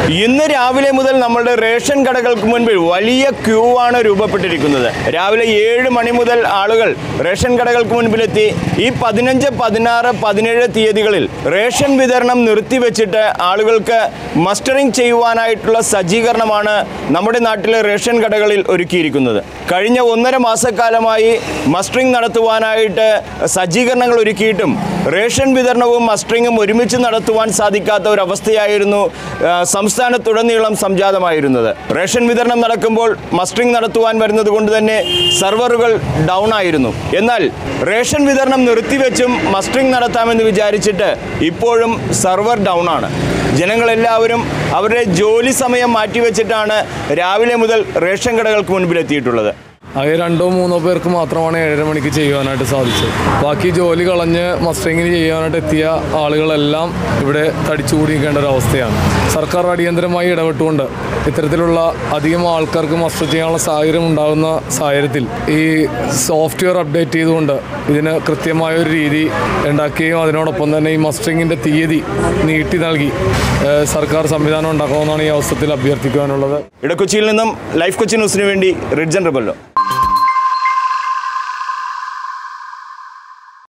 ഇന്ന് രാവിലെ മുതൽ നമ്മളുടെ റേഷൻ കടകൾക്ക് മുൻപിൽ വലിയ ക്യൂ ആണ് രൂപപ്പെട്ടിരിക്കുന്നത്. രാവിലെ 7 മണി മുതൽ ആളുകൾ റേഷൻ കടകൾക്ക് മുൻപിലെത്തി ഈ 15, 16, 17 തീയതികളിൽ റേഷൻ വിതരണം നിർത്തിവെച്ചിട്ട് ആളുകൾക്ക് മസ്റ്ററിംഗ് ചെയ്യുവാനായിട്ടുള്ള സജ്ജീകരണമാണ് നമ്മുടെ നാട്ടിലെ റേഷൻ കടകളിൽ ഒരുക്കിയിരിക്കുന്നത്. കഴിഞ്ഞ 1.5 മാസക്കാലമായി മസ്റ്ററിംഗ് നടത്തുവാനായിട്ട് സജ്ജീകരണങ്ങൾ ഒരുക്കിയിട്ടും റേഷൻ വിതരണവും മസ്റ്ററിങ്ങും ഒരുമിച്ച് നടത്തുവാൻ സാധിക്കാത്ത ഒരവസ്ഥയായിരുന്നു സംസ്ഥാനത്തുടനീളം സംജാതമായിരുന്നത്. റേഷൻ വിതരണം നടക്കുമ്പോൾ മസ്റ്ററിംഗ് നടത്തുവാൻ വരുന്നത് കൊണ്ട് തന്നെ സെർവറുകൾ ഡൗൺ ആയിരുന്നു. എന്നാൽ റേഷൻ വിതരണം നിർത്തിവെച്ചും മസ്റ്ററിംഗ് നടത്താമെന്ന് വിചാരിച്ചിട്ട് ഇപ്പോഴും സെർവർ ഡൗൺ ആണ്. ജനങ്ങളെല്ലാവരും അവരുടെ ജോലി സമയം മാറ്റിവെച്ചിട്ടാണ് രാവിലെ മുതൽ റേഷൻ കടകൾക്ക് മുൻപിലെത്തിയിട്ടുള്ളത്. അത് 2-3 പേർക്ക് മാത്രമാണ് 7:30 മണിക്ക് ചെയ്യുവാനായിട്ട് സാധിച്ചത്. ബാക്കി ജോലി കളഞ്ഞ് മസ്റ്ററിങ്ങിന് ചെയ്യാനായിട്ട് എത്തിയ ആളുകളെല്ലാം ഇവിടെ തടിച്ചുകൂടിയിരിക്കേണ്ട ഒരു അവസ്ഥയാണ്. സർക്കാർ അടിയന്തരമായി ഇടപെട്ടുകൊണ്ട് ഇത്തരത്തിലുള്ള അധികം ആൾക്കാർക്ക് മസ്റ്റർ ചെയ്യാനുള്ള സാഹചര്യം ഉണ്ടാകുന്ന സാഹചര്യത്തിൽ ഈ സോഫ്റ്റ്വെയർ അപ്ഡേറ്റ് ചെയ്തുകൊണ്ട് ഇതിന് കൃത്യമായൊരു രീതി ഉണ്ടാക്കുകയും അതിനോടൊപ്പം തന്നെ ഈ മസ്റ്ററിങ്ങിൻ്റെ തീയതി നീട്ടി നൽകി സർക്കാർ സംവിധാനം ഉണ്ടാക്കണമെന്നാണ് ഈ അവസരത്തിൽ അഭ്യർത്ഥിക്കുവാനുള്ളത്. ഇടക്കൊച്ചിയിൽ നിന്നും ലൈഫ് കൊച്ചി ന്യൂസിന് വേണ്ടി റിഡ്ജൻ റബല്ലോ.